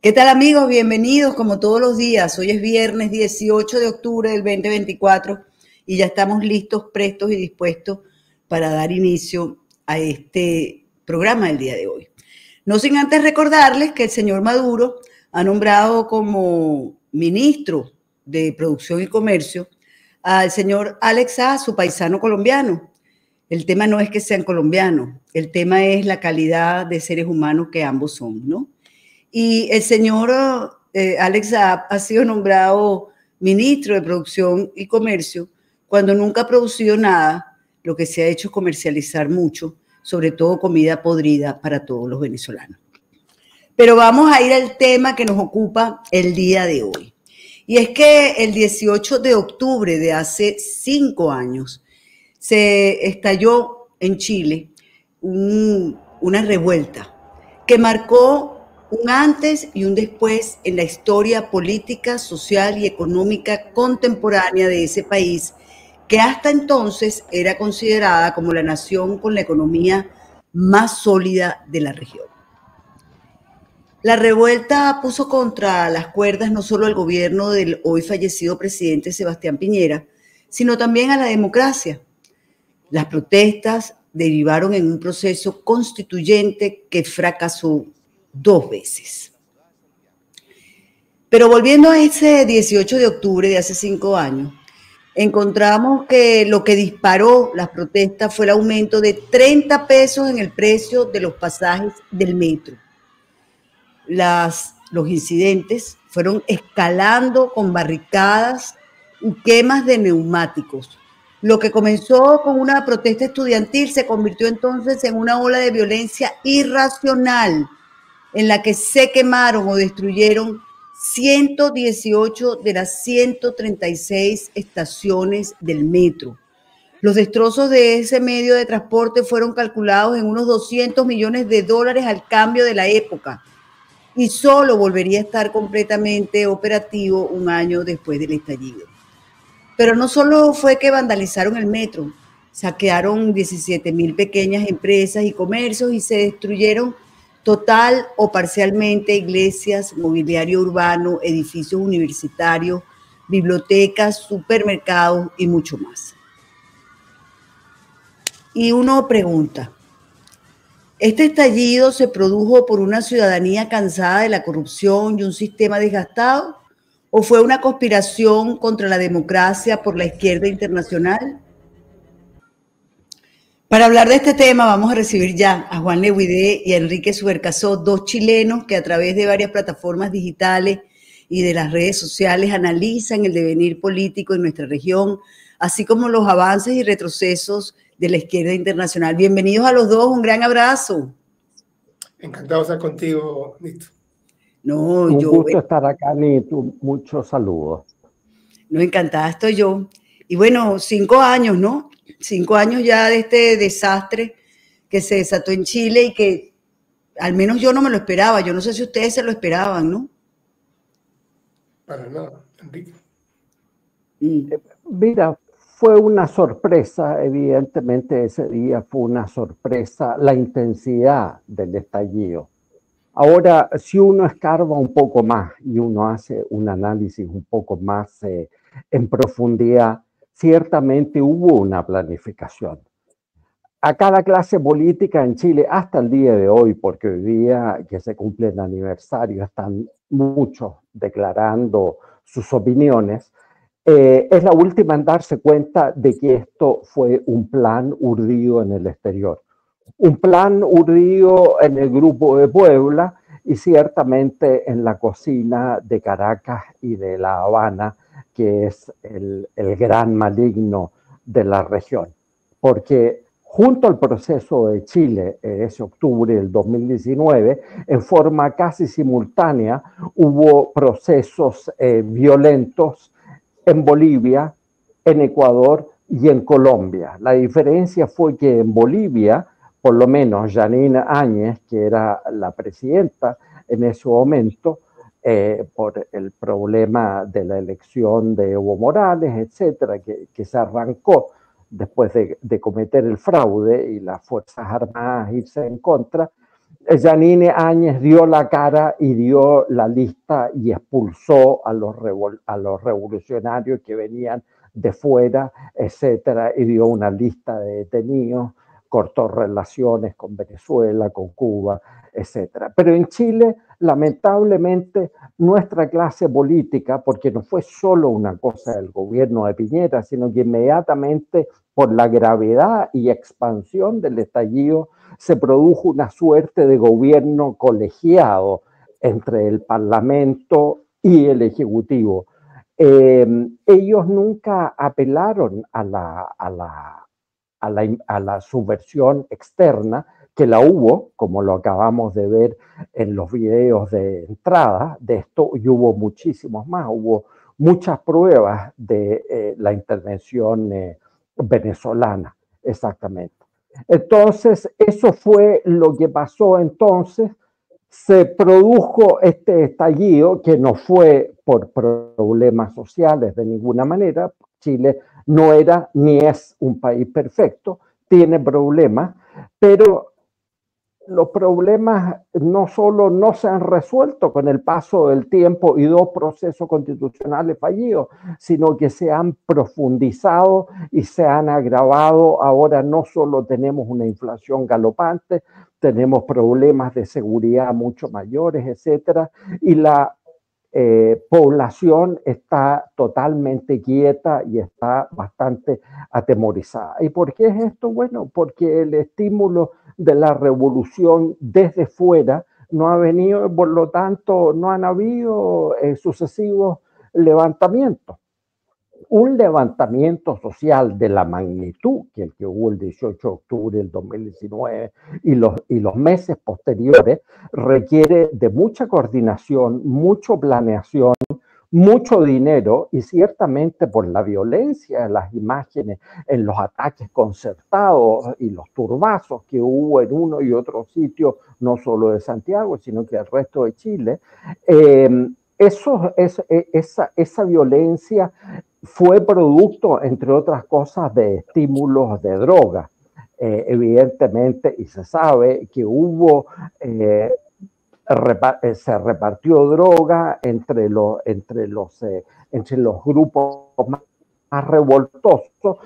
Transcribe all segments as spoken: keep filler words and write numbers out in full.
¿Qué tal, amigos? Bienvenidos como todos los días. Hoy es viernes dieciocho de octubre del veinte veinticuatro y ya estamos listos, prestos y dispuestos para dar inicio a este programa del día de hoy. No sin antes recordarles que el señor Maduro ha nombrado como ministro de Producción y Comercio al señor Alex Saab, su paisano colombiano. El tema no es que sean colombianos, el tema es la calidad de seres humanos que ambos son, ¿no? Y el señor eh, Alex Saab ha sido nombrado ministro de Producción y Comercio cuando nunca ha producido nada. Lo que se ha hecho es comercializar mucho, sobre todo comida podrida para todos los venezolanos. Pero vamos a ir al tema que nos ocupa el día de hoy. Y es que el dieciocho de octubre de hace cinco años se estalló en Chile un, una revuelta que marcó un antes y un después en la historia política, social y económica contemporánea de ese país, que hasta entonces era considerada como la nación con la economía más sólida de la región. La revuelta puso contra las cuerdas no solo al gobierno del hoy fallecido presidente Sebastián Piñera, sino también a la democracia. Las protestas derivaron en un proceso constituyente que fracasó dos veces. Pero volviendo a ese dieciocho de octubre de hace cinco años, encontramos que lo que disparó las protestas fue el aumento de treinta pesos en el precio de los pasajes del metro. Las, los incidentes fueron escalando con barricadas y quemas de neumáticos. Lo que comenzó con una protesta estudiantil se convirtió entonces en una ola de violencia irracional en la que se quemaron o destruyeron ciento dieciocho de las ciento treinta y seis estaciones del metro. Los destrozos de ese medio de transporte fueron calculados en unos doscientos millones de dólares al cambio de la época y solo volvería a estar completamente operativo un año después del estallido. Pero no solo fue que vandalizaron el metro, saquearon diecisiete mil pequeñas empresas y comercios y se destruyeron total o parcialmente iglesias, mobiliario urbano, edificios universitarios, bibliotecas, supermercados y mucho más. Y uno pregunta, ¿este estallido se produjo por una ciudadanía cansada de la corrupción y un sistema desgastado? ¿O fue una conspiración contra la democracia por la izquierda internacional? Para hablar de este tema vamos a recibir ya a Juan Leguidé y a Enrique Subercasó, dos chilenos que a través de varias plataformas digitales y de las redes sociales analizan el devenir político en nuestra región, así como los avances y retrocesos de la izquierda internacional. Bienvenidos a los dos, un gran abrazo. Encantado de estar contigo, Nito. No, un yo, gusto estar acá, Nito. Muchos saludos. No, encantada estoy yo. Y bueno, cinco años, ¿no? Cinco años ya de este desastre que se desató en Chile y que al menos yo no me lo esperaba. Yo no sé si ustedes se lo esperaban, ¿no? Para nada, Enrique. Mm. Mira, fue una sorpresa, evidentemente ese día fue una sorpresa, la intensidad del estallido. Ahora, si uno escarba un poco más y uno hace un análisis un poco más eh, en profundidad, ciertamente hubo una planificación. A cada clase política en Chile, hasta el día de hoy, porque hoy día que se cumple el aniversario, están muchos declarando sus opiniones, eh, es la última en darse cuenta de que esto fue un plan urdido en el exterior. Un plan urdido en el Grupo de Puebla y ciertamente en la cocina de Caracas y de La Habana, que es el, el gran maligno de la región. Porque junto al proceso de Chile, ese octubre del dos mil diecinueve, en forma casi simultánea, hubo procesos eh, violentos en Bolivia, en Ecuador y en Colombia. La diferencia fue que en Bolivia, por lo menos Yanine Áñez, que era la presidenta en ese momento, eh, por el problema de la elección de Evo Morales, etcétera, que, que se arrancó después de, de cometer el fraude y las Fuerzas Armadas irse en contra, Yanine Áñez dio la cara y dio la lista y expulsó a los, a los revolucionarios que venían de fuera, etcétera, y dio una lista de detenidos, cortó relaciones con Venezuela, con Cuba, etcétera. Pero en Chile, lamentablemente, nuestra clase política, porque no fue solo una cosa del gobierno de Piñera, sino que inmediatamente por la gravedad y expansión del estallido, se produjo una suerte de gobierno colegiado entre el Parlamento y el Ejecutivo. Eh, ellos nunca apelaron a la, a, la, a, la, a la subversión externa, que la hubo, como lo acabamos de ver en los videos de entrada de esto, y hubo muchísimos más, hubo muchas pruebas de eh, la intervención eh, venezolana, exactamente. Entonces, eso fue lo que pasó entonces. Se produjo este estallido que no fue por problemas sociales de ninguna manera. Chile no era ni es un país perfecto, tiene problemas, pero los problemas no solo no se han resuelto con el paso del tiempo y dos procesos constitucionales fallidos, sino que se han profundizado y se han agravado. Ahora no solo tenemos una inflación galopante, tenemos problemas de seguridad mucho mayores, etcétera, y la eh, población está totalmente quieta y está bastante atemorizada. ¿Y por qué es esto? Bueno, porque el estímulo de la revolución desde fuera no ha venido, por lo tanto no han habido eh, sucesivos levantamientos. Un levantamiento social de la magnitud que el que hubo el dieciocho de octubre del dos mil diecinueve y los, y los meses posteriores requiere de mucha coordinación, mucha planeación, mucho dinero, y ciertamente por la violencia de las imágenes en los ataques concertados y los turbazos que hubo en uno y otro sitio, no solo de Santiago, sino que el resto de Chile, eh, eso, es, esa, esa violencia fue producto, entre otras cosas, de estímulos de droga. Eh, evidentemente, y se sabe que hubo... Eh, se repartió droga entre los, entre los, eh, entre los grupos más, más revoltosos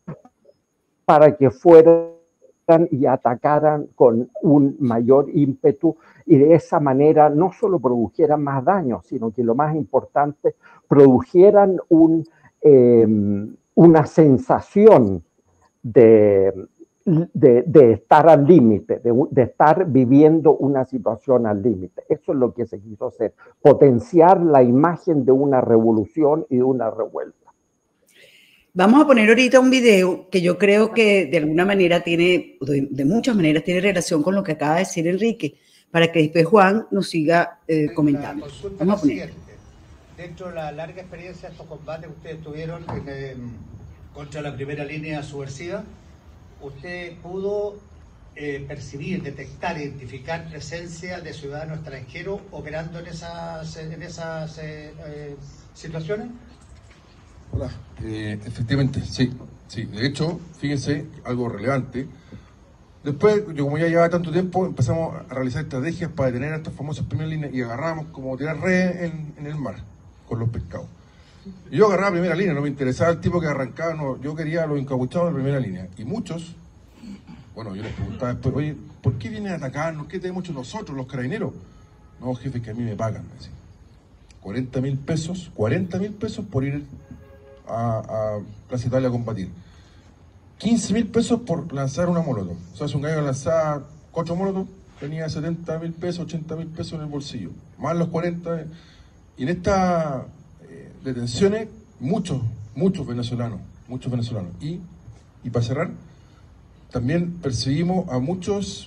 para que fueran y atacaran con un mayor ímpetu, y de esa manera no solo produjeran más daño, sino que lo más importante, produjeran un, eh, una sensación de... De, de estar al límite, de, de estar viviendo una situación al límite. Eso es lo que se quiso hacer, potenciar la imagen de una revolución y de una revuelta. Vamos a poner ahorita un video que yo creo que de alguna manera tiene, de, de muchas maneras tiene relación con lo que acaba de decir Enrique, para que después Juan nos siga eh, comentando. Vamos a poner. Dentro de la larga experiencia de estos combates que ustedes tuvieron en, eh, contra la primera línea subversiva, ¿usted pudo eh, percibir, detectar, identificar presencia de ciudadanos extranjeros operando en esas, en esas eh, eh, situaciones? Hola, eh, efectivamente, sí, sí. De hecho, fíjense, algo relevante. Después, yo como ya llevaba tanto tiempo, empezamos a realizar estrategias para detener a estas famosas primeras líneas y agarramos como tirar redes en, en el mar con los pescados. Y yo agarraba primera línea, no me interesaba el tipo que arrancaba, no, yo quería a los encapuchados de primera línea. Y muchos, bueno, yo les preguntaba después, oye, ¿por qué vienen a atacarnos? ¿Qué tenemos hecho nosotros, los carabineros? No, jefe, que a mí me pagan, me decían. cuarenta mil pesos, cuarenta mil pesos por ir a, a Plaza Italia a combatir. quince mil pesos por lanzar una molotov. O sea, si un gallo lanzaba cuatro molotov, tenía setenta mil pesos, ochenta mil pesos en el bolsillo. Más los cuarenta. Y en esta... detenciones, muchos, muchos venezolanos, muchos venezolanos. Y, y para cerrar, también percibimos a muchos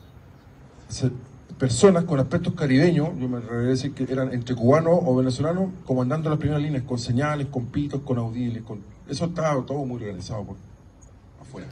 se, personas con aspectos caribeños, yo me atrevería a decir que eran entre cubanos o venezolanos, comandando las primeras líneas, con señales, con pitos, con audibles, con... eso estaba todo muy organizado por afuera.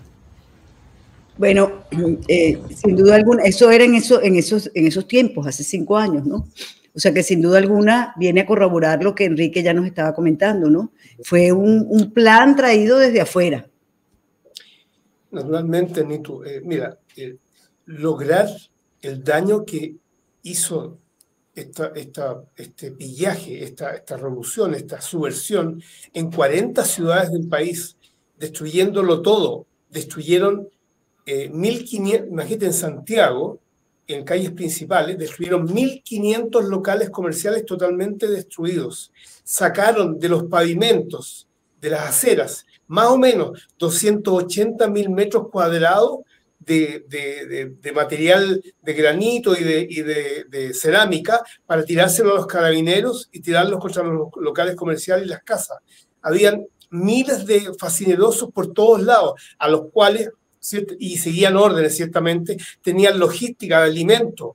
Bueno, eh, sin duda alguna, eso era en, eso, en, esos, en esos tiempos, hace cinco años, ¿no? O sea que sin duda alguna viene a corroborar lo que Enrique ya nos estaba comentando, ¿no? Fue un, un plan traído desde afuera. Naturalmente, Nitu. Eh, mira, eh, lograr el daño que hizo esta, esta, este pillaje, esta, esta revolución, esta subversión en cuarenta ciudades del país, destruyéndolo todo. Destruyeron eh, mil quinientos, imagínate, en Santiago, en calles principales, destruyeron mil quinientos locales comerciales totalmente destruidos. Sacaron de los pavimentos, de las aceras, más o menos doscientos ochenta mil metros cuadrados de, de, de, de material de granito y, de, y de, de cerámica para tirárselo a los carabineros y tirarlos contra los locales comerciales y las casas. Habían miles de facinerosos por todos lados, a los cuales, y seguían órdenes ciertamente, tenían logística de alimentos,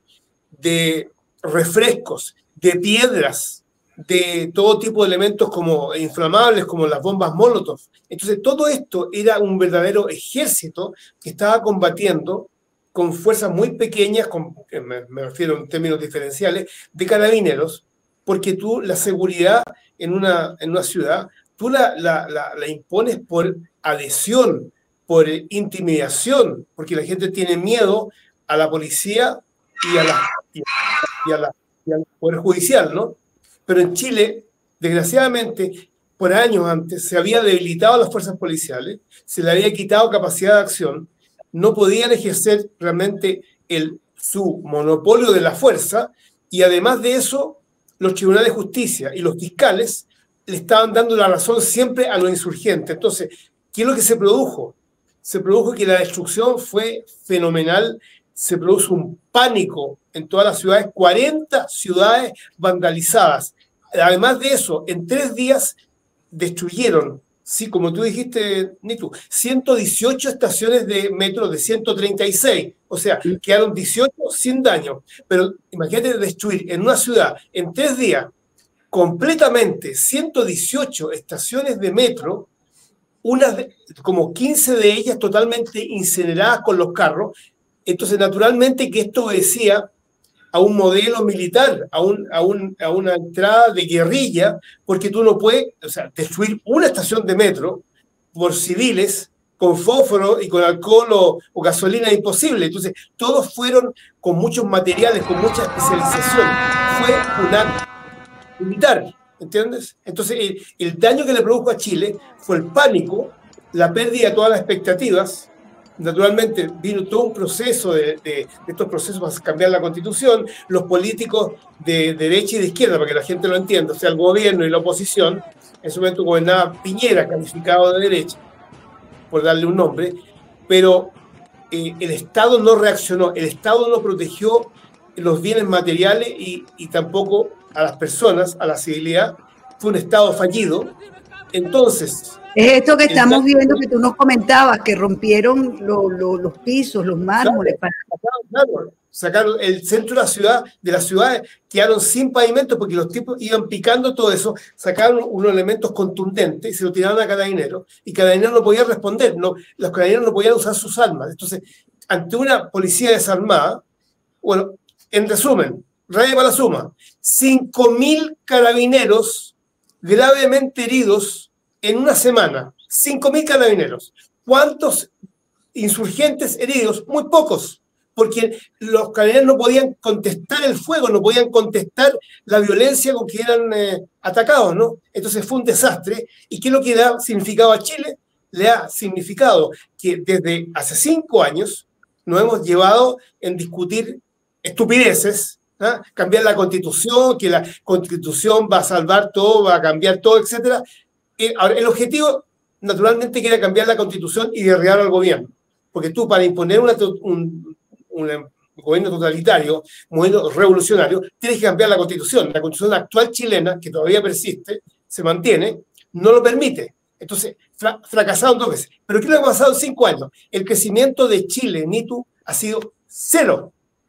de refrescos, de piedras, de todo tipo de elementos como inflamables, como las bombas Molotov. Entonces todo esto era un verdadero ejército que estaba combatiendo con fuerzas muy pequeñas, con, me, me refiero en términos diferenciales, de carabineros, porque tú la seguridad en una, en una ciudad, tú la, la, la, la impones por adhesión, por intimidación, porque la gente tiene miedo a la policía y, a la, y, a, y, a la, y al Poder Judicial, ¿no? Pero en Chile, desgraciadamente, por años antes, se había debilitado a las fuerzas policiales, se le había quitado capacidad de acción, no podían ejercer realmente el, su monopolio de la fuerza, y además de eso, los tribunales de justicia y los fiscales le estaban dando la razón siempre a los insurgentes. Entonces, ¿qué es lo que se produjo? Se produjo que la destrucción fue fenomenal, se produjo un pánico en todas las ciudades, cuarenta ciudades vandalizadas. Además de eso, en tres días destruyeron, sí, como tú dijiste, Nitu, ciento dieciocho estaciones de metro de ciento treinta y seis, o sea, quedaron dieciocho sin daño. Pero imagínate destruir en una ciudad, en tres días, completamente ciento dieciocho estaciones de metro, unas de, como quince de ellas totalmente incineradas con los carros. Entonces, naturalmente que esto obedecía a un modelo militar, a, un, a, un, a una entrada de guerrilla, porque tú no puedes, o sea, destruir una estación de metro por civiles con fósforo y con alcohol o, o gasolina es imposible. Entonces, todos fueron con muchos materiales, con mucha especialización. Fue un acto militar, ¿entiendes? Entonces, el, el daño que le produjo a Chile fue el pánico, la pérdida de todas las expectativas. Naturalmente, vino todo un proceso de, de, de estos procesos para cambiar la Constitución. Los políticos de, de derecha y de izquierda, para que la gente lo entienda, o sea, el gobierno y la oposición, en su momento gobernaba Piñera, calificado de derecha, por darle un nombre, pero eh, el Estado no reaccionó, el Estado no protegió los bienes materiales y, y tampoco a las personas, a la civilidad. Fue un Estado fallido. Entonces... Es esto que estamos viendo que tú nos comentabas, que rompieron lo, lo, los pisos, los mármoles. Claro, para... claro, sacaron el centro de la ciudad, de las ciudades, quedaron sin pavimento porque los tipos iban picando todo eso, sacaron unos elementos contundentes y se lo tiraron a Carabineros, y Carabineros no podía responder, no, los Carabineros no podían usar sus armas. Entonces, ante una policía desarmada, bueno, en resumen, raya para la suma, cinco mil carabineros gravemente heridos en una semana, cinco mil carabineros. ¿Cuántos insurgentes heridos? Muy pocos, porque los carabineros no podían contestar el fuego, no podían contestar la violencia con que eran eh, atacados, ¿no? Entonces fue un desastre. ¿Y qué es lo que le ha significado a Chile? Le ha significado que desde hace cinco años nos hemos llevado en discutir estupideces, ¿ah? Cambiar la Constitución, que la Constitución va a salvar todo, va a cambiar todo, etcétera. Ahora, el objetivo, naturalmente, que era cambiar la Constitución y derribar al gobierno. Porque tú, para imponer una, un, un gobierno totalitario, un gobierno revolucionario, tienes que cambiar la Constitución. La Constitución actual chilena, que todavía persiste, se mantiene, no lo permite. Entonces, fra fracasaron dos veces. ¿Pero qué es lo que ha pasado en cinco años? El crecimiento de Chile, Nitu, ha sido cero.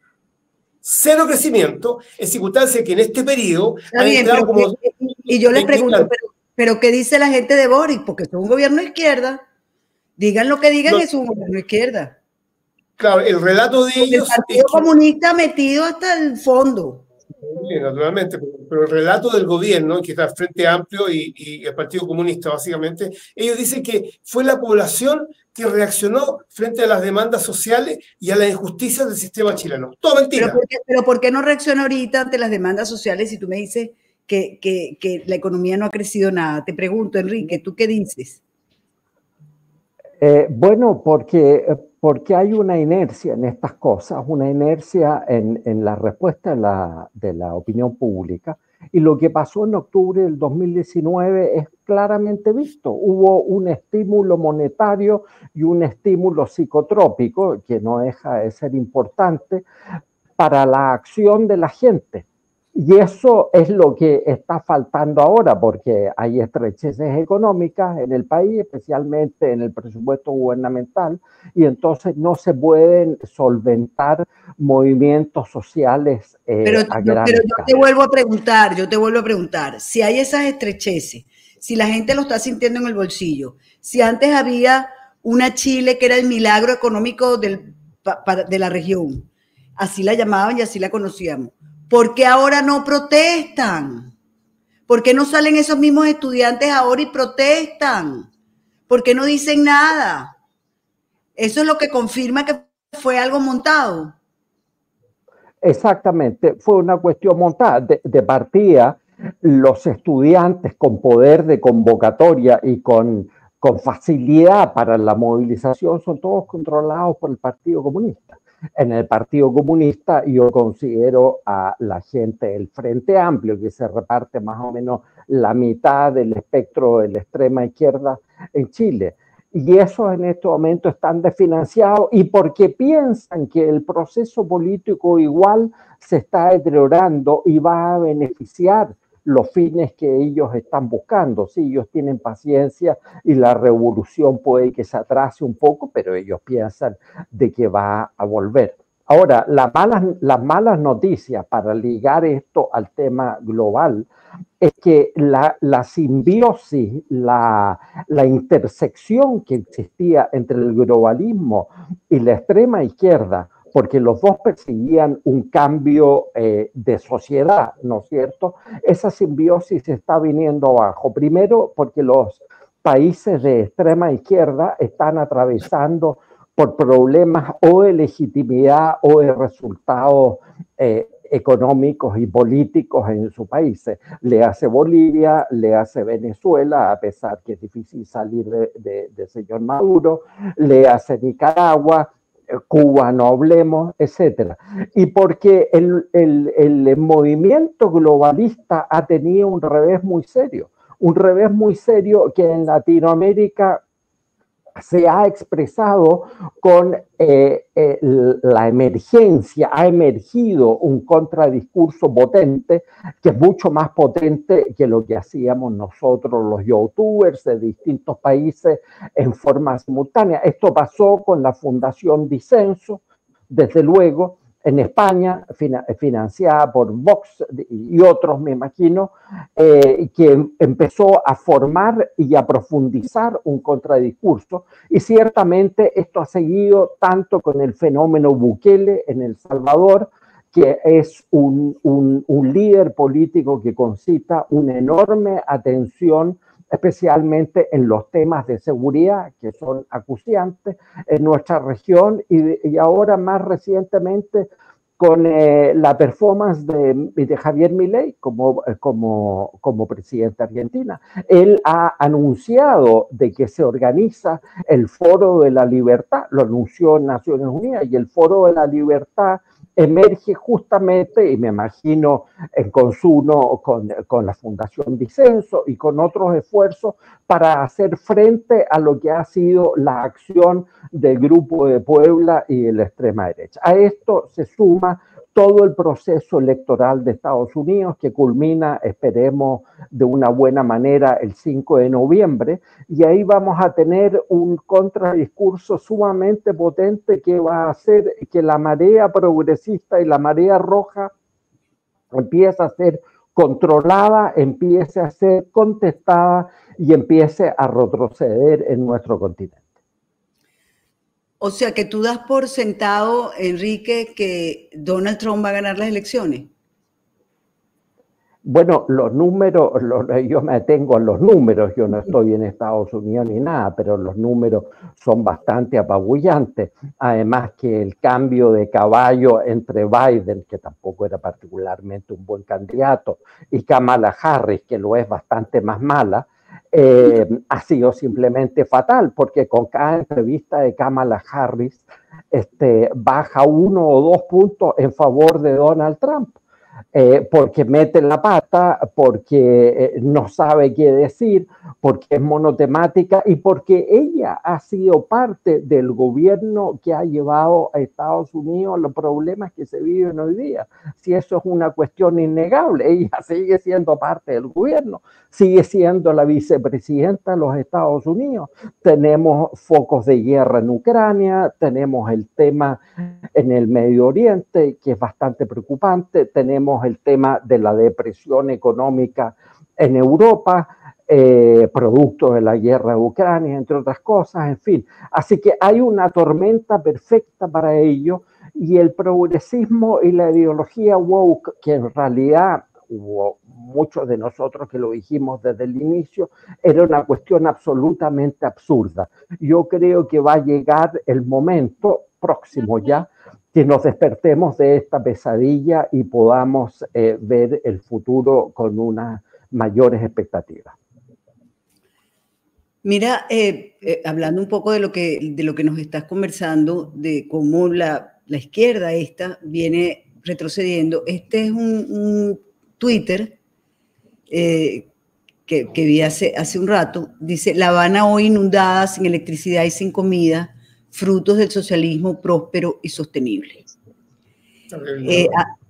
Cero crecimiento, en circunstancias que en este periodo han entrado como... Y, y yo les pregunto, pero... Pero ¿qué dice la gente de Boric? Porque es un gobierno de izquierda. Digan lo que digan, no, es un gobierno de izquierda. Claro, el relato de ellos... El Partido es que... Comunista metido hasta el fondo. Sí, naturalmente, pero, pero el relato del gobierno, que está el Frente Amplio y, y el Partido Comunista, básicamente, ellos dicen que fue la población que reaccionó frente a las demandas sociales y a las injusticias del sistema chileno. Todo mentira. Pero ¿por qué, pero ¿por qué no reacciona ahorita ante las demandas sociales si tú me dices que, que, que la economía no ha crecido nada? Te pregunto, Enrique, ¿tú qué dices? Eh, bueno, porque, porque hay una inercia en estas cosas, una inercia en, en la respuesta de la, de la opinión pública. Y lo que pasó en octubre del dos mil diecinueve es claramente visto. Hubo un estímulo monetario y un estímulo psicotrópico, que no deja de ser importante, para la acción de la gente. Y eso es lo que está faltando ahora, porque hay estrecheces económicas en el país, especialmente en el presupuesto gubernamental, y entonces no se pueden solventar movimientos sociales eh, pero, a gran pero escala. yo te vuelvo a preguntar, yo te vuelvo a preguntar, si hay esas estrecheces, si la gente lo está sintiendo en el bolsillo, si antes había una Chile que era el milagro económico del, de la región, así la llamaban y así la conocíamos, ¿por qué ahora no protestan? ¿Por qué no salen esos mismos estudiantes ahora y protestan? ¿Por qué no dicen nada? Eso es lo que confirma que fue algo montado. Exactamente, fue una cuestión montada. De, de partida, los estudiantes con poder de convocatoria y con, con facilidad para la movilización son todos controlados por el Partido Comunista. En el Partido Comunista yo considero a la gente del Frente Amplio, que se reparte más o menos la mitad del espectro de la extrema izquierda en Chile. Y esos en este momento están desfinanciados y porque piensan que el proceso político igual se está deteriorando y va a beneficiar los fines que ellos están buscando. Sí, ellos tienen paciencia y la revolución puede que se atrase un poco, pero ellos piensan de que va a volver. Ahora, las malas, las malas noticias para ligar esto al tema global es que la, la simbiosis, la, la intersección que existía entre el globalismo y la extrema izquierda, porque los dos perseguían un cambio eh, de sociedad, ¿no es cierto? Esa simbiosis se está viniendo abajo. Primero, porque los países de extrema izquierda están atravesando por problemas o de legitimidad o de resultados eh, económicos y políticos en sus países. Le hace Bolivia, le hace Venezuela, a pesar que es difícil salir de, de, de señor Maduro, le hace Nicaragua, Cuba no hablemos, etcétera. Y porque el, el, el movimiento globalista ha tenido un revés muy serio, un revés muy serio que en Latinoamérica se ha expresado con eh, eh, la emergencia, ha emergido un contradiscurso potente, que es mucho más potente que lo que hacíamos nosotros los youtubers de distintos países en forma simultánea. Esto pasó con la Fundación Disenso, desde luego, en España, financiada por Vox y otros, me imagino, eh, que empezó a formar y a profundizar un contradiscurso. Y ciertamente esto ha seguido tanto con el fenómeno Bukele en El Salvador, que es un, un, un líder político que concita una enorme atención, especialmente en los temas de seguridad, que son acuciantes en nuestra región, y, y ahora más recientemente con eh, la performance de, de Javier Milei como, como, como presidente de Argentina. Él ha anunciado de que se organiza el Foro de la Libertad, lo anunció en Naciones Unidas, y el Foro de la Libertad emerge justamente, y me imagino en consumo con, con la Fundación Disenso y con otros esfuerzos para hacer frente a lo que ha sido la acción del Grupo de Puebla y de la extrema derecha. A esto se suma todo el proceso electoral de Estados Unidos que culmina, esperemos, de una buena manera el cinco de noviembre, y ahí vamos a tener un contradiscurso sumamente potente que va a hacer que la marea progresista y la marea roja empiece a ser controlada, empiece a ser contestada y empiece a retroceder en nuestro continente. O sea, que tú das por sentado, Enrique, que Donald Trump va a ganar las elecciones. Bueno, los números, los, yo me atengo a los números, yo no estoy en Estados Unidos ni nada, pero los números son bastante apabullantes. Además que el cambio de caballo entre Biden, que tampoco era particularmente un buen candidato, y Kamala Harris, que lo es bastante más mala, eh, ha sido simplemente fatal, porque con cada entrevista de Kamala Harris este, baja uno o dos puntos en favor de Donald Trump. Eh, porque mete la pata, porque eh, no sabe qué decir, porque es monotemática y porque ella ha sido parte del gobierno que ha llevado a Estados Unidos a los problemas que se viven hoy día. Si eso es una cuestión innegable, ella sigue siendo parte del gobierno, sigue siendo la vicepresidenta de los Estados Unidos. Tenemos focos de guerra en Ucrania, tenemos el tema en el Medio Oriente, que es bastante preocupante, tenemos el tema de la depresión económica en Europa, eh, producto de la guerra de Ucrania, entre otras cosas, en fin. Así que hay una tormenta perfecta para ello, y el progresismo y la ideología woke, que en realidad hubo muchos de nosotros que lo dijimos desde el inicio, era una cuestión absolutamente absurda. Yo creo que va a llegar el momento próximo ya que nos despertemos de esta pesadilla y podamos eh, ver el futuro con unas mayores expectativas. Mira, eh, eh, hablando un poco de lo que, de lo que nos estás conversando, de cómo la, la izquierda esta viene retrocediendo, este es un, un Twitter eh, que, que vi hace, hace un rato, dice: La Habana hoy inundada, sin electricidad y sin comida, frutos del socialismo próspero y sostenible. Eh,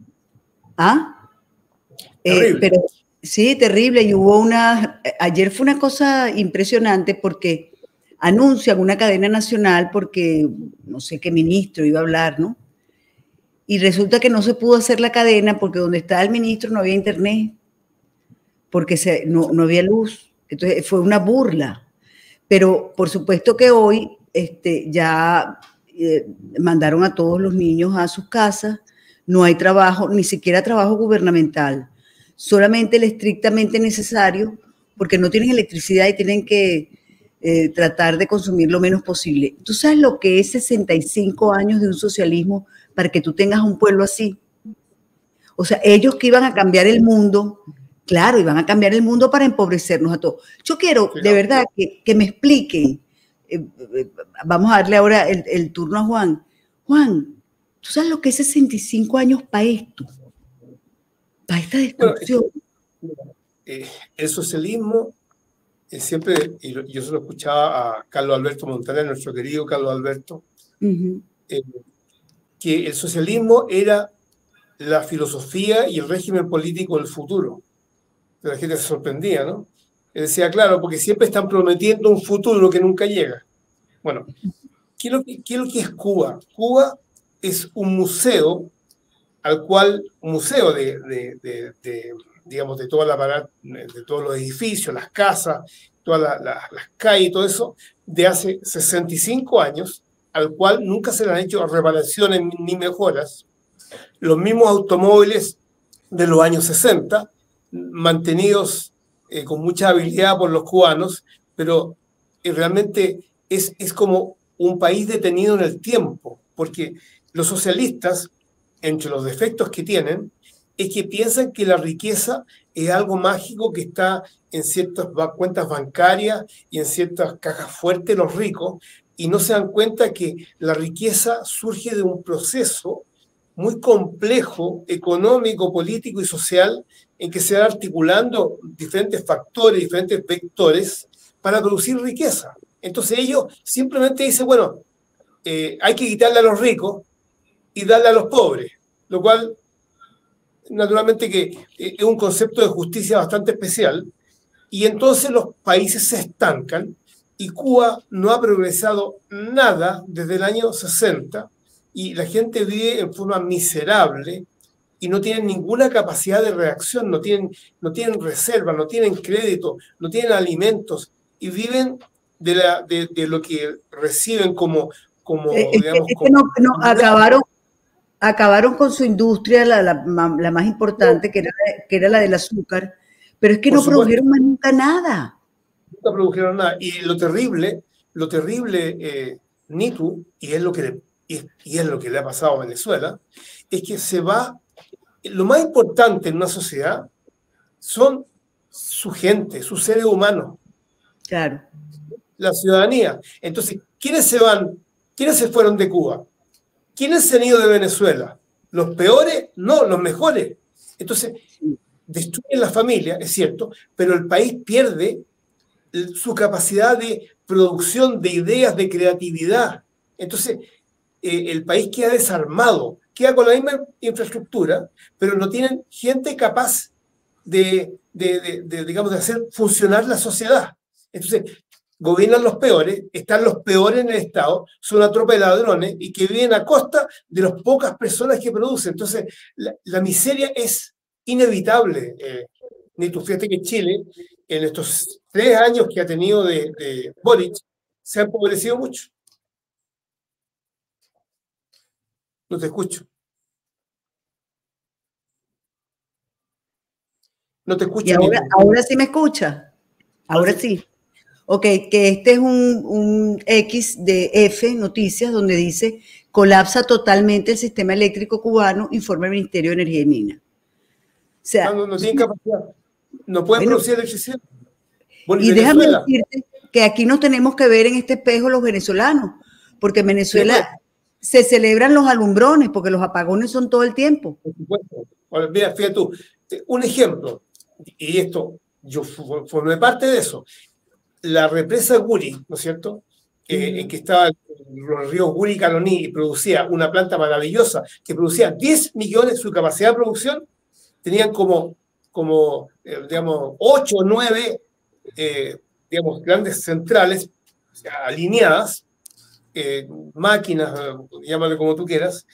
¿Ah? Eh, pero sí, terrible. Y hubo una, ayer fue una cosa impresionante porque anuncian una cadena nacional porque no sé qué ministro iba a hablar, ¿no? Y resulta que no se pudo hacer la cadena porque donde estaba el ministro no había internet, porque se, no, no había luz. Entonces fue una burla. Pero por supuesto que hoy Este, ya eh, mandaron a todos los niños a sus casas, no hay trabajo, ni siquiera trabajo gubernamental, solamente el estrictamente necesario, porque no tienen electricidad y tienen que eh, tratar de consumir lo menos posible. ¿Tú sabes lo que es sesenta y cinco años de un socialismo para que tú tengas un pueblo así? O sea, ellos que iban a cambiar el mundo, claro, iban a cambiar el mundo para empobrecernos a todos. Yo quiero, de verdad, que, que me expliquen. Eh, eh, vamos a darle ahora el, el turno a Juan. Juan, ¿tú sabes lo que es sesenta y cinco años para esto? Para esta destrucción. Bueno, eh, el socialismo, eh, siempre, y lo, yo se lo escuchaba a Carlos Alberto Montaner, nuestro querido Carlos Alberto, uh-huh. eh, que el socialismo era la filosofía y el régimen político del futuro. Pero la gente se sorprendía, ¿no? Él decía, claro, porque siempre están prometiendo un futuro que nunca llega. Bueno, ¿qué es lo que, qué es, lo que es Cuba? Cuba es un museo al cual, un museo de, de, de, de digamos, de toda la de todos los edificios, las casas, todas la, la, las calles y todo eso, de hace sesenta y cinco años, al cual nunca se le han hecho reparaciones ni mejoras. Los mismos automóviles de los años sesenta, mantenidos Eh, con mucha habilidad por los cubanos, pero eh, realmente es, es como un país detenido en el tiempo, porque los socialistas, entre los defectos que tienen, es que piensan que la riqueza es algo mágico que está en ciertas cuentas bancarias y en ciertas cajas fuertes de los ricos, y no se dan cuenta que la riqueza surge de un proceso muy complejo, económico, político y social, en que se van articulando diferentes factores, diferentes vectores para producir riqueza. Entonces ellos simplemente dicen, bueno, eh, hay que quitarle a los ricos y darle a los pobres, lo cual naturalmente que eh, es un concepto de justicia bastante especial, y entonces los países se estancan y Cuba no ha progresado nada desde el año sesenta, y la gente vive en forma miserable y no tienen ninguna capacidad de reacción, no tienen, no tienen reserva, no tienen crédito, no tienen alimentos, y viven de, la, de, de lo que reciben como... como, es digamos, que, es que no, no, acabaron, acabaron con su industria, la, la, la más importante, que era, que era la del azúcar, pero es que Por no supuesto. produjeron más nunca nada. Nunca produjeron nada. Y lo terrible, lo terrible, eh, Nitu, y es, lo que le, y, es, y es lo que le ha pasado a Venezuela, es que se va, lo más importante en una sociedad son su gente, sus seres humanos. Claro. La ciudadanía. Entonces, ¿quiénes se van? ¿Quiénes se fueron de Cuba? ¿Quiénes se han ido de Venezuela? ¿Los peores? No, los mejores. Entonces, destruyen la familia, es cierto, pero el país pierde su capacidad de producción de ideas, de creatividad. Entonces, eh, el país queda desarmado, queda con la misma infraestructura, pero no tienen gente capaz de, de, de, de, digamos, de hacer funcionar la sociedad. Entonces, gobiernan los peores, están los peores en el Estado, son una tropa de ladrones y que viven a costa de las pocas personas que producen. Entonces, la, la miseria es inevitable. Eh, ni tú fíjate que Chile, en estos tres años que ha tenido de, de Boric, se ha empobrecido mucho. No te escucho. No te escucho. Y ahora, ahora sí me escucha. Ahora sí. Ok, que este es un, un X de F Noticias donde dice colapsa totalmente el sistema eléctrico cubano, informa el Ministerio de Energía y Minas. O sea, no, no, no tienen capacidad. No pueden bueno, producir electricidad. Bueno, y Venezuela. Déjame decirte que aquí nos tenemos que ver en este espejo los venezolanos, porque en Venezuela sí, bueno. se celebran los alumbrones, porque los apagones son todo el tiempo. Por supuesto. Ahora, mira, fíjate tú, un ejemplo, y esto, yo formé parte de eso. La represa Guri, ¿no es cierto? Eh, en que estaba los ríos Guri y Caloní y producía una planta maravillosa que producía diez millones, su capacidad de producción, tenían como, como eh, digamos, ocho o nueve eh, digamos, grandes centrales o sea, alineadas, eh, máquinas, llámalo como tú quieras,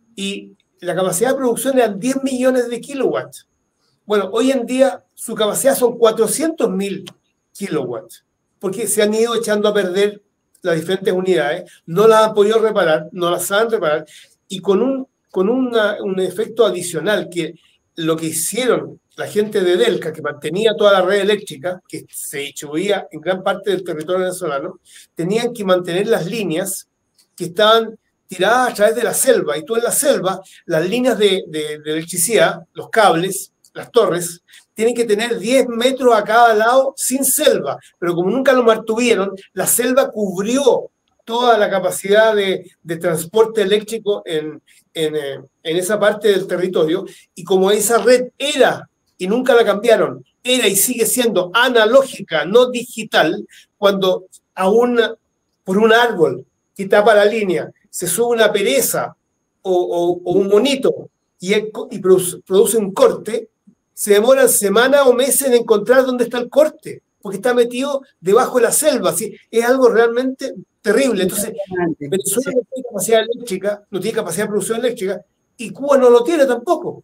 y la capacidad de producción eran diez millones de kilowatts. Bueno, hoy en día su capacidad son cuatrocientos mil kilowatts, porque se han ido echando a perder las diferentes unidades, no las han podido reparar, no las saben reparar, y con un, con una, un efecto adicional, que lo que hicieron la gente de Delca, que mantenía toda la red eléctrica, que se distribuía en gran parte del territorio venezolano, tenían que mantener las líneas que estaban tiradas a través de la selva, y tú en la selva, las líneas de, de, de electricidad, los cables, las torres, tienen que tener diez metros a cada lado sin selva, pero como nunca lo mantuvieron, la selva cubrió toda la capacidad de, de transporte eléctrico en, en, en esa parte del territorio, y como esa red era, y nunca la cambiaron, era y sigue siendo analógica, no digital, cuando a una, por un árbol que tapa la línea se sube una pereza o, o, o un monito y, y produce, produce un corte, se demoran semanas o meses en encontrar dónde está el corte, porque está metido debajo de la selva. ¿Sí? Es algo realmente terrible. Entonces, Venezuela sí. no tiene capacidad eléctrica, no tiene capacidad de producción eléctrica, y Cuba no lo tiene tampoco.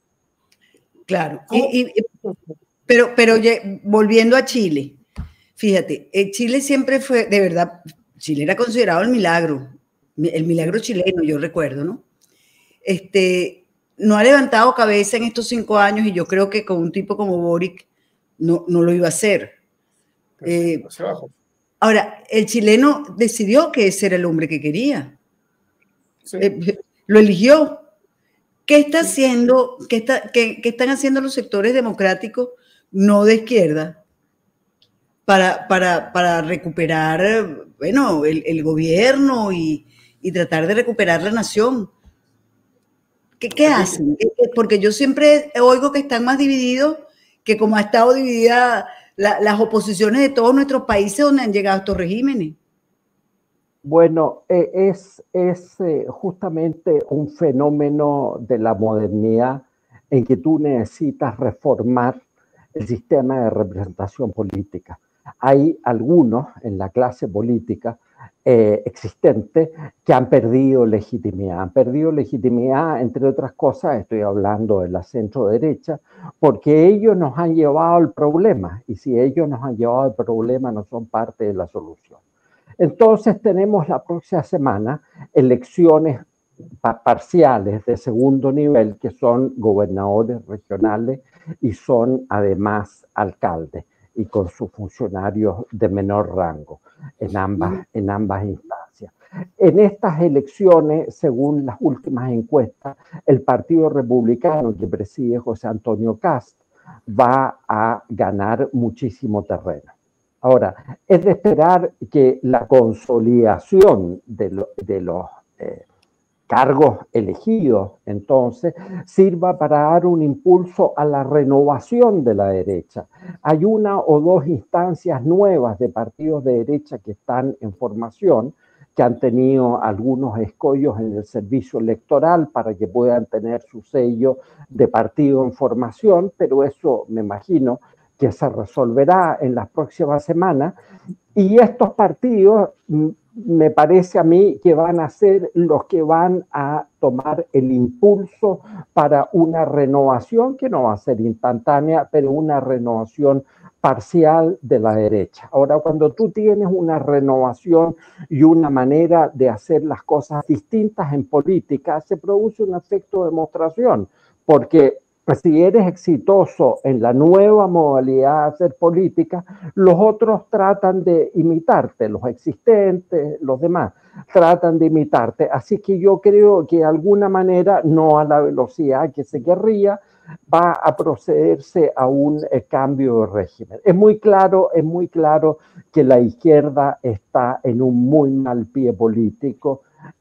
Claro. Y, y, pero, pero volviendo a Chile, fíjate, Chile siempre fue, de verdad, Chile era considerado el milagro, el milagro chileno, yo recuerdo, ¿no? Este... no ha levantado cabeza en estos cinco años y yo creo que con un tipo como Boric no, no lo iba a hacer. Eh, ahora, el chileno decidió que ese era el hombre que quería. Sí. Eh, lo eligió. ¿Qué está haciendo, qué, está, qué, qué están haciendo los sectores democráticos no de izquierda para, para, para recuperar, bueno, el, el gobierno y, y tratar de recuperar la nación? ¿Qué, qué hacen? Porque yo siempre oigo que están más divididos que como ha estado dividida la, las oposiciones de todos nuestros países donde han llegado estos regímenes. Bueno, eh, es, es eh, justamente un fenómeno de la modernidad en que tú necesitas reformar el sistema de representación política. Hay algunos en la clase política eh, existente que han perdido legitimidad. Han perdido legitimidad, entre otras cosas, estoy hablando de la centro-derecha, porque ellos nos han llevado al problema, y si ellos nos han llevado al problema no son parte de la solución. Entonces tenemos la próxima semana elecciones pa parciales de segundo nivel que son gobernadores regionales y son además alcaldes y con sus funcionarios de menor rango en ambas, en ambas instancias. En estas elecciones, según las últimas encuestas, el Partido Republicano que preside José Antonio Kast va a ganar muchísimo terreno. Ahora, es de esperar que la consolidación de, lo, de los eh, cargos elegidos, entonces, sirva para dar un impulso a la renovación de la derecha. Hay una o dos instancias nuevas de partidos de derecha que están en formación, que han tenido algunos escollos en el servicio electoral para que puedan tener su sello de partido en formación, pero eso me imagino que se resolverá en las próximas semanas. Y estos partidos, me parece a mí que van a ser los que van a tomar el impulso para una renovación que no va a ser instantánea, pero una renovación parcial de la derecha. Ahora, cuando tú tienes una renovación y una manera de hacer las cosas distintas en política, se produce un efecto de demostración, porque si eres exitoso en la nueva modalidad de hacer política, los otros tratan de imitarte, los existentes, los demás, tratan de imitarte. Así que yo creo que de alguna manera, no a la velocidad que se querría, va a procederse a un eh, cambio de régimen. Es muy claro, es muy claro que la izquierda está en un muy mal pie político,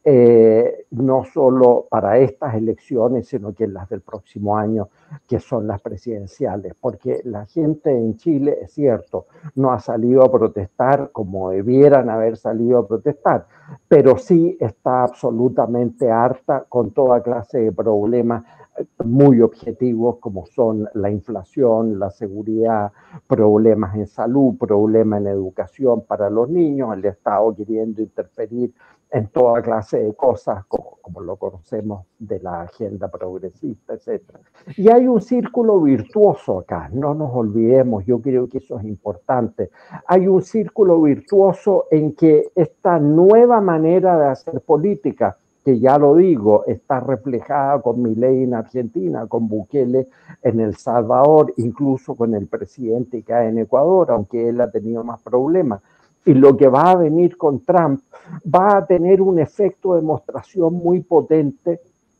eh, no solo para estas elecciones, sino que en las del próximo año, que son las presidenciales, porque la gente en Chile, es cierto, no ha salido a protestar como debieran haber salido a protestar, pero sí está absolutamente harta con toda clase de problemas muy objetivos como son la inflación, la seguridad, problemas en salud, problemas en educación para los niños, el Estado queriendo interferir en toda clase de cosas, como, como lo conocemos de la agenda progresista, etcétera. Y hay un círculo virtuoso acá, no nos olvidemos, yo creo que eso es importante. Hay un círculo virtuoso en que esta nueva manera de hacer política, que ya lo digo, está reflejada con Milei en Argentina, con Bukele en El Salvador, incluso con el presidente que hay en Ecuador, aunque él ha tenido más problemas. Y lo que va a venir con Trump va a tener un efecto de demostración muy potente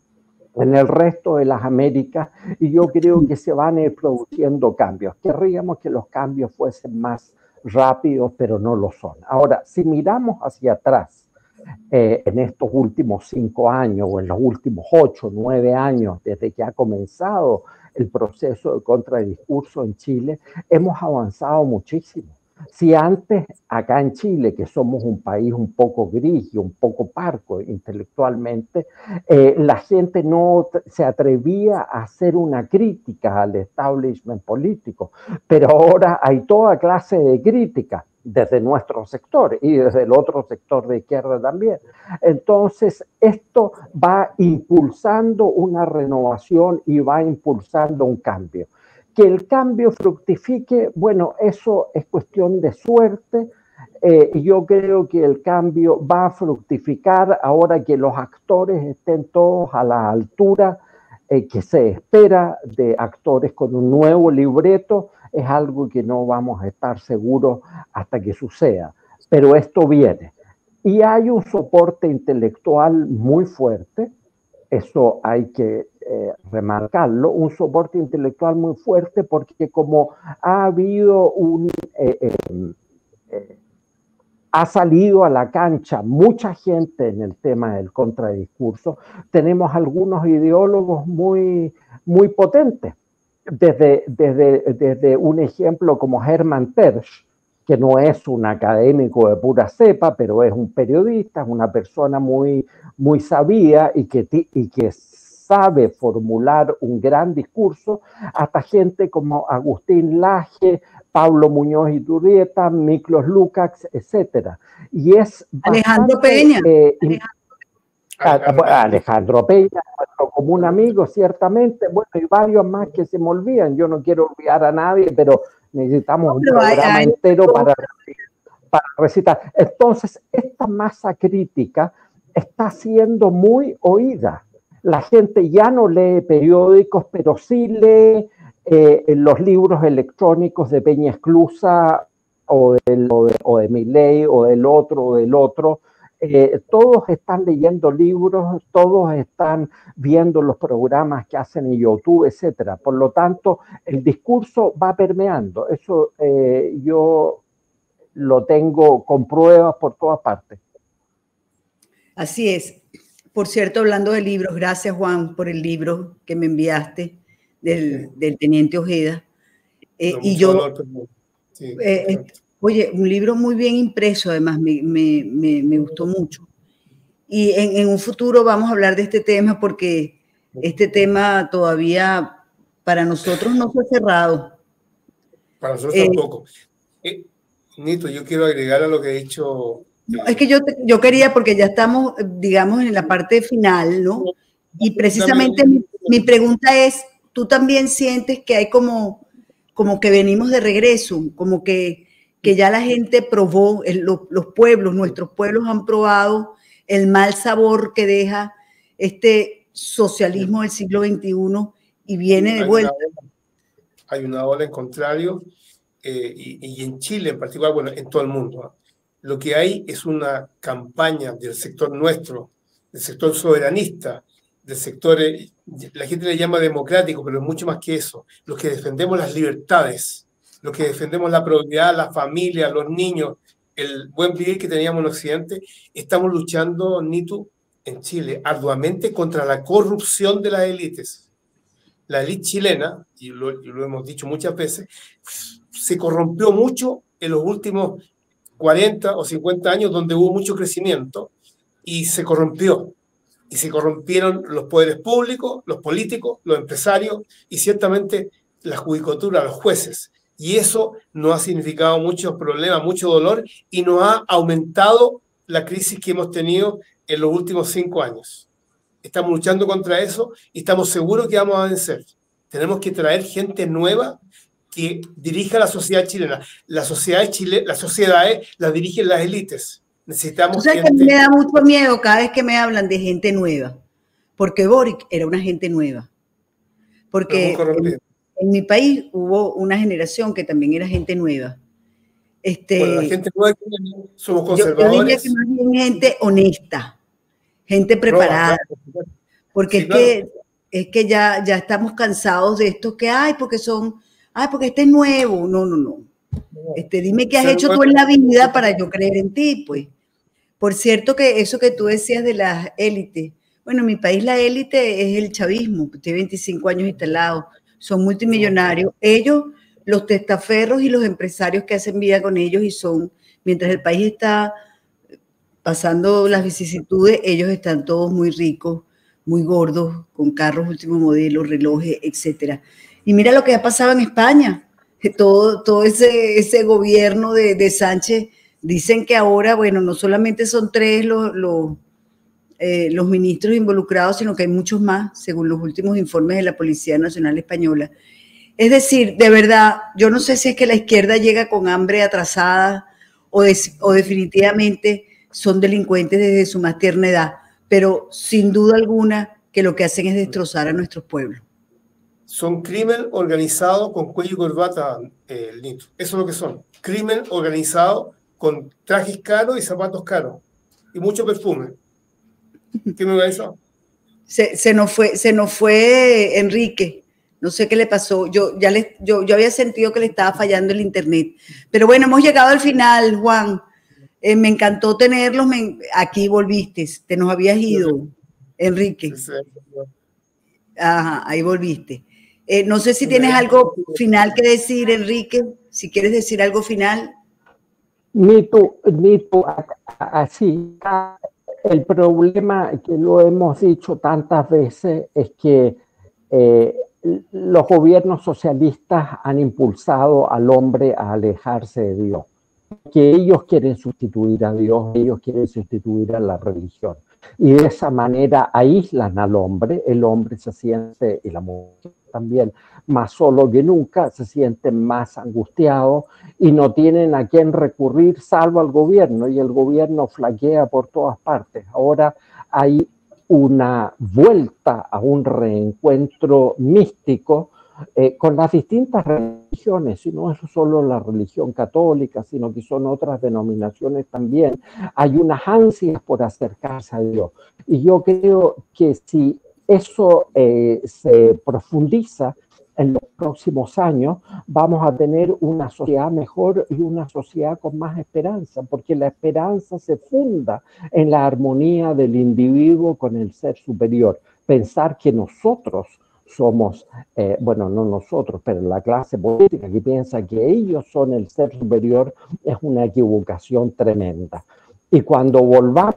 en el resto de las Américas, y yo creo que se van a ir produciendo cambios. Querríamos que los cambios fuesen más rápidos, pero no lo son. Ahora, si miramos hacia atrás, Eh, en estos últimos cinco años o en los últimos ocho, nueve años, desde que ha comenzado el proceso de contradiscurso en Chile, hemos avanzado muchísimo. Si antes, acá en Chile, que somos un país un poco gris y un poco parco intelectualmente, eh, la gente no se atrevía a hacer una crítica al establishment político, pero ahora hay toda clase de crítica desde nuestro sector y desde el otro sector de izquierda también. Entonces, esto va impulsando una renovación y va impulsando un cambio. Que el cambio fructifique, bueno, eso es cuestión de suerte. Eh, yo creo que el cambio va a fructificar ahora que los actores estén todos a la altura eh, que se espera de actores con un nuevo libreto. Es algo que no vamos a estar seguros hasta que suceda, pero esto viene. Y hay un soporte intelectual muy fuerte, eso hay que eh, remarcarlo, un soporte intelectual muy fuerte porque como ha habido un... Eh, eh, eh, ha salido a la cancha mucha gente en el tema del contradiscurso, tenemos algunos ideólogos muy, muy potentes. Desde, desde, desde un ejemplo como Hermann Tersch, que no es un académico de pura cepa, pero es un periodista, es una persona muy, muy sabia y que, y que sabe formular un gran discurso, hasta gente como Agustín Laje, Pablo Muñoz Iturrieta, Miklos Lukács, etcétera. Y es Alejandro bastante, Peña. Eh, Alejandro. Alejandro Peña, como un amigo, ciertamente, bueno, y varios más que se me olvidan, yo no quiero olvidar a nadie, pero necesitamos no, pero un programa hay, hay, entero para, para recitar. Entonces, esta masa crítica está siendo muy oída. La gente ya no lee periódicos, pero sí lee eh, los libros electrónicos de Peña Esclusa o, del, o, de, o de Milei o del otro o del otro. Eh, todos están leyendo libros, todos están viendo los programas que hacen en YouTube, etcétera. Por lo tanto, el discurso va permeando. Eso eh, yo lo tengo con pruebas por todas partes. Así es. Por cierto, hablando de libros, gracias Juan por el libro que me enviaste del, del Teniente Ojeda. Eh, no, y yo, dolor, sí, eh, oye, un libro muy bien impreso, además, me, me, me, me gustó mucho. Y en, en un futuro vamos a hablar de este tema porque este tema todavía para nosotros no fue cerrado. Para nosotros eh, tampoco. Eh, Nito, yo quiero agregar a lo que he dicho. No, es que yo, yo quería, porque ya estamos, digamos, en la parte final, ¿no? Y precisamente mi, mi pregunta es, ¿tú también sientes que hay como, como que venimos de regreso? Como que, que ya la gente probó, el, los, los pueblos, nuestros pueblos han probado el mal sabor que deja este socialismo del siglo veintiuno y viene de vuelta. Hay una ola en contrario, eh, y, y en Chile en particular, bueno, en todo el mundo, ¿no? Lo que hay es una campaña del sector nuestro, del sector soberanista, del sector, la gente le llama democrático, pero es mucho más que eso. Los que defendemos las libertades, los que defendemos la propiedad, la familia, los niños, el buen vivir que teníamos en Occidente, estamos luchando, Nitu, en Chile, arduamente contra la corrupción de las élites. La élite chilena, y lo, y lo hemos dicho muchas veces, se corrompió mucho en los últimos cuarenta o cincuenta años, donde hubo mucho crecimiento, y se corrompió. Y se corrompieron los poderes públicos, los políticos, los empresarios, y ciertamente la judicatura, los jueces. Y eso nos ha significado muchos problemas, mucho dolor, y nos ha aumentado la crisis que hemos tenido en los últimos cinco años. Estamos luchando contra eso y estamos seguros que vamos a vencer. Tenemos que traer gente nueva que dirija la sociedad chilena. La sociedad chile, las sociedades las dirigen las élites. Necesitamos. O sea, gente... que me da mucho miedo cada vez que me hablan de gente nueva, porque Boric era una gente nueva. Porque en, en mi país hubo una generación que también era gente nueva. Este, bueno, la gente nueva que somos conservadores. Yo, yo diría que más bien gente honesta, gente preparada. No, claro. Porque sí, es, claro. que, es que ya, ya estamos cansados de esto que hay, porque son... Ay, porque este es nuevo. No, no, no. Este, dime qué has hecho tú en la vida para yo creer en ti, pues. Por cierto que eso que tú decías de las élites, bueno, en mi país la élite es el chavismo, que tiene veinticinco años instalado, son multimillonarios. Ellos, los testaferros y los empresarios que hacen vida con ellos y son, mientras el país está pasando las vicisitudes, ellos están todos muy ricos, muy gordos, con carros último modelo, relojes, etcétera. Y mira lo que ha pasado en España, que todo, todo ese, ese gobierno de, de Sánchez, dicen que ahora, bueno, no solamente son tres los, los, eh, los ministros involucrados, sino que hay muchos más, según los últimos informes de la Policía Nacional Española. Es decir, de verdad, yo no sé si es que la izquierda llega con hambre atrasada o, de, o definitivamente son delincuentes desde su más tierna edad, pero sin duda alguna que lo que hacen es destrozar a nuestros pueblos. Son crimen organizado con cuello y corbata, eh, Nito. Eso es lo que son. Crimen organizado con trajes caros y zapatos caros. Y mucho perfume. ¿Qué me va a decir? Se, se, nos fue, se nos fue Enrique. No sé qué le pasó. Yo, ya le, yo, yo había sentido que le estaba fallando el internet. Pero bueno, hemos llegado al final, Juan. Eh, me encantó tenerlos. Me, aquí volviste. Te nos habías ido, Enrique. Ajá, ahí volviste. Eh, no sé si tienes algo final que decir, Enrique, si quieres decir algo final. Ni tú, ni tú, así. El problema, que lo hemos dicho tantas veces, es que eh, los gobiernos socialistas han impulsado al hombre a alejarse de Dios. Que ellos quieren sustituir a Dios, ellos quieren sustituir a la religión. Y de esa manera aíslan al hombre, el hombre se siente y la mujer también más solos que nunca, se sienten más angustiados y no tienen a quién recurrir salvo al gobierno, y el gobierno flaquea por todas partes. Ahora hay una vuelta a un reencuentro místico eh, con las distintas religiones, y no es solo la religión católica, sino que son otras denominaciones también. Hay unas ansias por acercarse a Dios, y yo creo que si eso eh, se profundiza en los próximos años, vamos a tener una sociedad mejor y una sociedad con más esperanza, porque la esperanza se funda en la armonía del individuo con el ser superior. Pensar que nosotros somos, eh, bueno, no nosotros, pero la clase política que piensa que ellos son el ser superior es una equivocación tremenda. Y cuando volvamos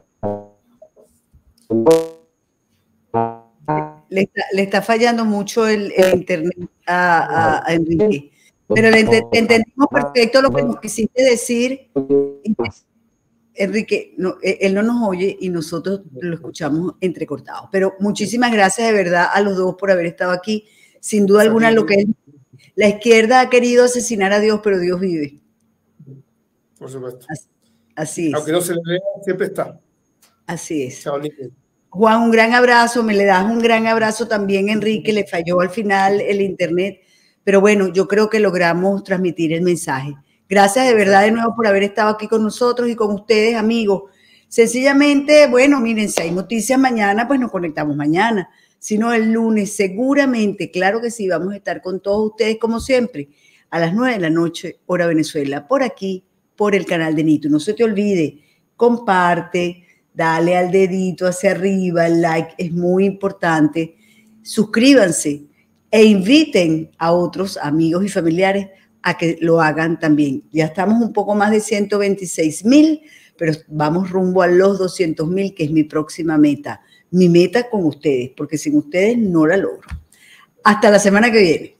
a Le está, le está fallando mucho el, el internet a, a, a Enrique. Pero le, ent le entendimos perfecto lo que nos quisiste decir. Enrique, no, él no nos oye y nosotros lo escuchamos entrecortado. Pero muchísimas gracias de verdad a los dos por haber estado aquí. Sin duda alguna, lo que es, la izquierda ha querido asesinar a Dios, pero Dios vive. Por supuesto. Así, así es. Aunque no se le vea, siempre está. Así es. Chao, Nico. Juan, un gran abrazo, me le das un gran abrazo también, Enrique, le falló al final el internet, pero bueno, yo creo que logramos transmitir el mensaje. Gracias de verdad de nuevo por haber estado aquí con nosotros y con ustedes, amigos. Sencillamente, bueno, miren, si hay noticias mañana, pues nos conectamos mañana, sino el lunes, seguramente, claro que sí, vamos a estar con todos ustedes como siempre, a las nueve de la noche, hora Venezuela, por aquí, por el canal de Nito. No se te olvide, comparte, dale al dedito hacia arriba, el like es muy importante. Suscríbanse e inviten a otros amigos y familiares a que lo hagan también. Ya estamos un poco más de ciento veintiséis mil, pero vamos rumbo a los doscientos mil, que es mi próxima meta. Mi meta con ustedes, porque sin ustedes no la logro. Hasta la semana que viene.